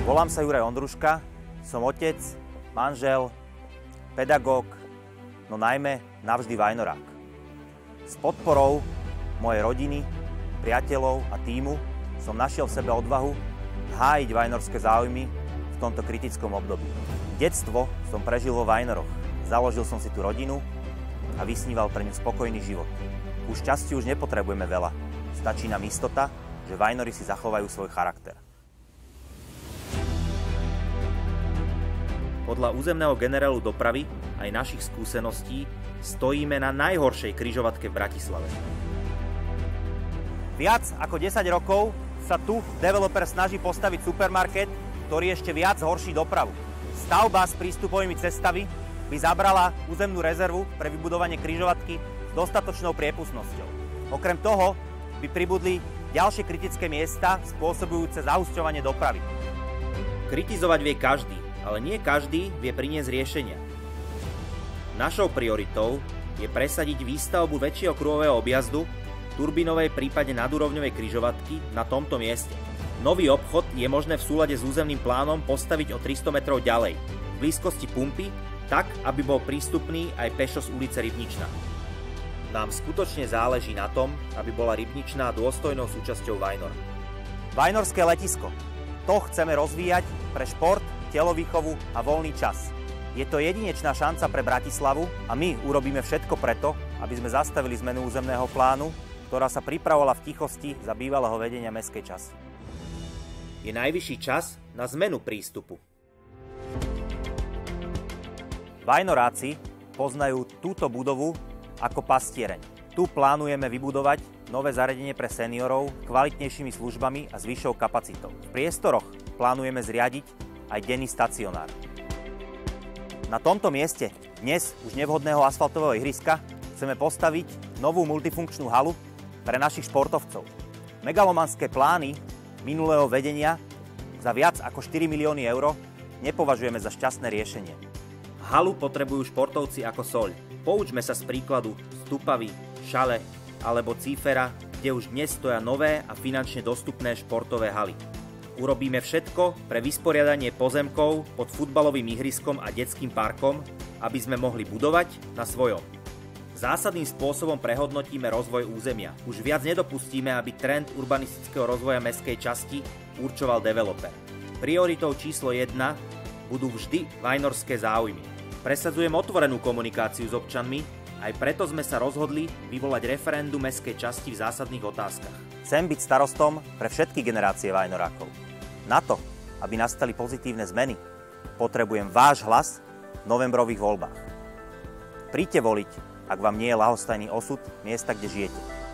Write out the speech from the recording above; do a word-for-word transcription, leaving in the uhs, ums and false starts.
Volám sa Juraj Ondruška, som otec, manžel, pedagóg, no najmä navždy vajnorák. S podporou mojej rodiny, priateľov a tímu som našiel v sebe odvahu hájiť vajnorské záujmy v tomto kritickom období. Detstvo som prežil vo Vajnoroch, založil som si tú rodinu a vysníval pre ňu spokojný život. Ku šťastiu už nepotrebujeme veľa, stačí nám istota, že Vajnory si zachovajú svoj charakter. Podľa územného generálu dopravy aj našich skúseností stojíme na najhoršej križovatke v Bratislave. Viac ako desať rokov sa tu developer snaží postaviť supermarket, ktorý ešte viac zhorší dopravu. Stavba s prístupovými cestami by zabrala územnú rezervu pre vybudovanie križovatky s dostatočnou priepustnosťou. Okrem toho by pribudli ďalšie kritické miesta spôsobujúce zahusťovanie dopravy. Kritizovať vie každý, ale nie každý vie priniesť riešenia. Našou prioritou je presadiť výstavbu väčšieho kruhového objazdu, turbínovej, prípadne nadúrovňovej križovatky na tomto mieste. Nový obchod je možné v súlade s územným plánom postaviť o tristo metrov ďalej, v blízkosti pumpy, tak, aby bol prístupný aj pešo z ulice Rybničná. Nám skutočne záleží na tom, aby bola Rybničná dôstojnou súčasťou Vajnor. Vajnorské letisko. To chceme rozvíjať pre šport, telovýchovu a voľný čas. Je to jedinečná šanca pre Bratislavu a my urobíme všetko preto, aby sme zastavili zmenu územného plánu, ktorá sa pripravovala v tichosti za bývalého vedenia mestskej časy. Je najvyšší čas na zmenu prístupu. Vajnoráci poznajú túto budovu ako pastiereň. Tu plánujeme vybudovať nové zariadenie pre seniorov kvalitnejšími službami a s vyššou kapacitou. V priestoroch plánujeme zriadiť aj denný stacionár. Na tomto mieste, dnes už nevhodného asfaltového ihriska, chceme postaviť novú multifunkčnú halu pre našich športovcov. Megalomanské plány minulého vedenia za viac ako štyri milióny eur nepovažujeme za šťastné riešenie. Halu potrebujú športovci ako soľ. Poučme sa z príkladu Stupavy, Šale alebo Cífera, kde už dnes stoja nové a finančne dostupné športové haly. Urobíme všetko pre vysporiadanie pozemkov pod futbalovým ihriskom a detským parkom, aby sme mohli budovať na svojom. Zásadným spôsobom prehodnotíme rozvoj územia. Už viac nedopustíme, aby trend urbanistického rozvoja mestskej časti určoval developer. Prioritou číslo jedna budú vždy vajnorské záujmy. Presadzujem otvorenú komunikáciu s občanmi, aj preto sme sa rozhodli vyvolať referendum mestskej časti v zásadných otázkach. Chcem byť starostom pre všetky generácie vajnorákov. Na to, aby nastali pozitívne zmeny, potrebujem váš hlas v novembrových voľbách. Príďte voliť, ak vám nie je ľahostajný osud miesta, kde žijete.